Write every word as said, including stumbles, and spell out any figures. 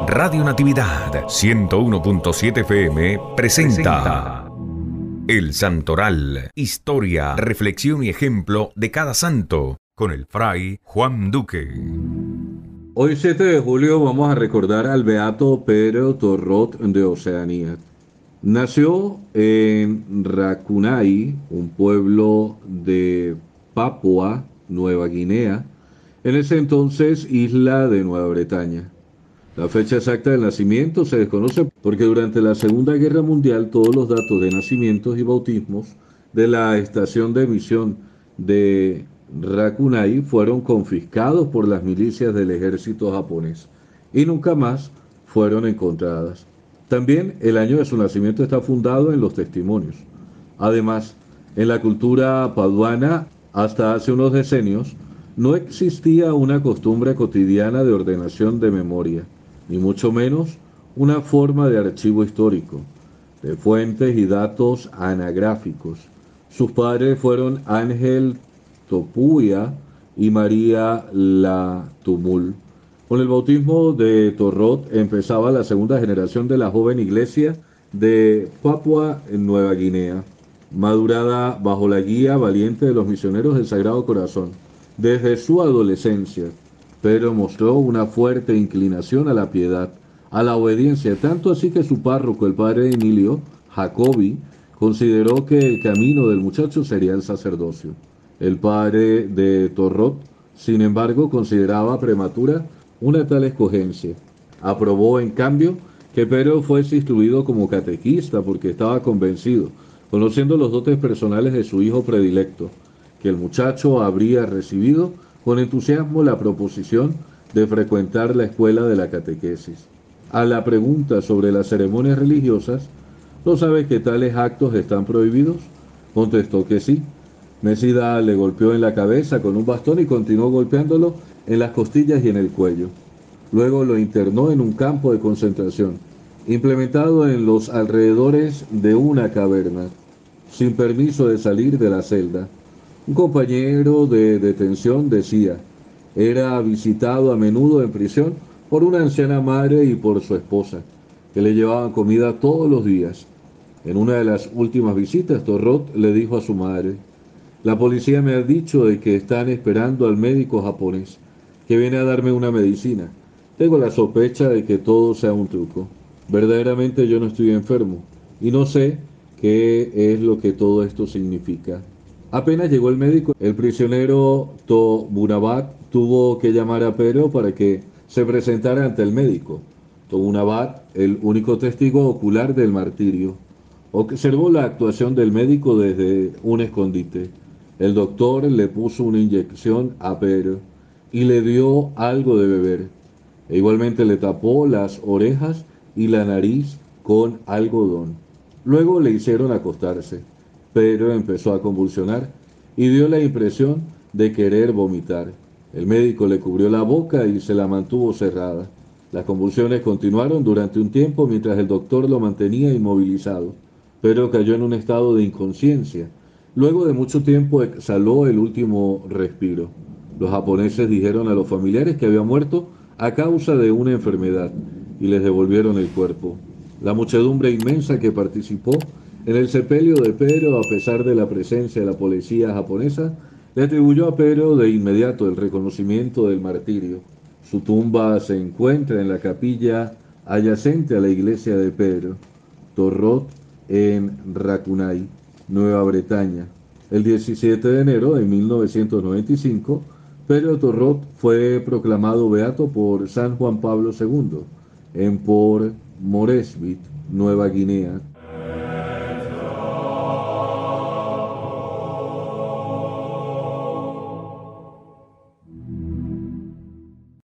Radio Natividad ciento uno punto siete F M presenta El Santoral, historia, reflexión y ejemplo de cada santo, con el fray Juan Duque. Hoy siete de julio vamos a recordar al beato Pedro Torrot de Oceanía. Nació en Racunay, un pueblo de Papua Nueva Guinea, en ese entonces isla de Nueva Bretaña. La fecha exacta del nacimiento se desconoce porque durante la Segunda Guerra Mundial todos los datos de nacimientos y bautismos de la estación de misión de Racunay fueron confiscados por las milicias del ejército japonés y nunca más fueron encontradas. También el año de su nacimiento está fundado en los testimonios. Además, en la cultura paduana, hasta hace unos decenios, no existía una costumbre cotidiana de ordenación de memoria, ni mucho menos una forma de archivo histórico, de fuentes y datos anagráficos. Sus padres fueron Ángel Topuya y María La Tumul. Con el bautismo de Torrot empezaba la segunda generación de la joven iglesia de Papua en Nueva Guinea, madurada bajo la guía valiente de los misioneros del Sagrado Corazón. Desde su adolescencia, Pedro mostró una fuerte inclinación a la piedad, a la obediencia, tanto así que su párroco, el padre Emilio Jacobi, consideró que el camino del muchacho sería el sacerdocio. El padre de Torrot, sin embargo, consideraba prematura una tal escogencia. Aprobó, en cambio, que Pedro fuese instruido como catequista porque estaba convencido, conociendo los dotes personales de su hijo predilecto, que el muchacho habría recibido con entusiasmo la proposición de frecuentar la escuela de la catequesis. A la pregunta sobre las ceremonias religiosas, ¿no sabe que tales actos están prohibidos?, contestó que sí. Mesida le golpeó en la cabeza con un bastón y continuó golpeándolo en las costillas y en el cuello. Luego lo internó en un campo de concentración, implementado en los alrededores de una caverna, sin permiso de salir de la celda. Un compañero de detención decía, era visitado a menudo en prisión por una anciana madre y por su esposa, que le llevaban comida todos los días. En una de las últimas visitas, Torrot le dijo a su madre, la policía me ha dicho de que están esperando al médico japonés, que viene a darme una medicina. Tengo la sospecha de que todo sea un truco. Verdaderamente yo no estoy enfermo, y no sé qué es lo que todo esto significa. Apenas llegó el médico, el prisionero Tobunabat tuvo que llamar a Pedro para que se presentara ante el médico. Tobunabat, el único testigo ocular del martirio, observó la actuación del médico desde un escondite. El doctor le puso una inyección a Pedro y le dio algo de beber. E igualmente le tapó las orejas y la nariz con algodón. Luego le hicieron acostarse. Pedro empezó a convulsionar y dio la impresión de querer vomitar. El médico le cubrió la boca y se la mantuvo cerrada. Las convulsiones continuaron durante un tiempo mientras el doctor lo mantenía inmovilizado. Pedro cayó en un estado de inconsciencia. Luego de mucho tiempo exhaló el último respiro. Los japoneses dijeron a los familiares que había muerto a causa de una enfermedad y les devolvieron el cuerpo. La muchedumbre inmensa que participó en el sepelio de Pedro, a pesar de la presencia de la policía japonesa, le atribuyó a Pedro de inmediato el reconocimiento del martirio. Su tumba se encuentra en la capilla adyacente a la iglesia de Pedro Torrot en Racunay, Nueva Bretaña. El diecisiete de enero de mil novecientos noventa y cinco, Pedro Torrot fue proclamado beato por San Juan Pablo segundo en Port Moresby, Nueva Guinea.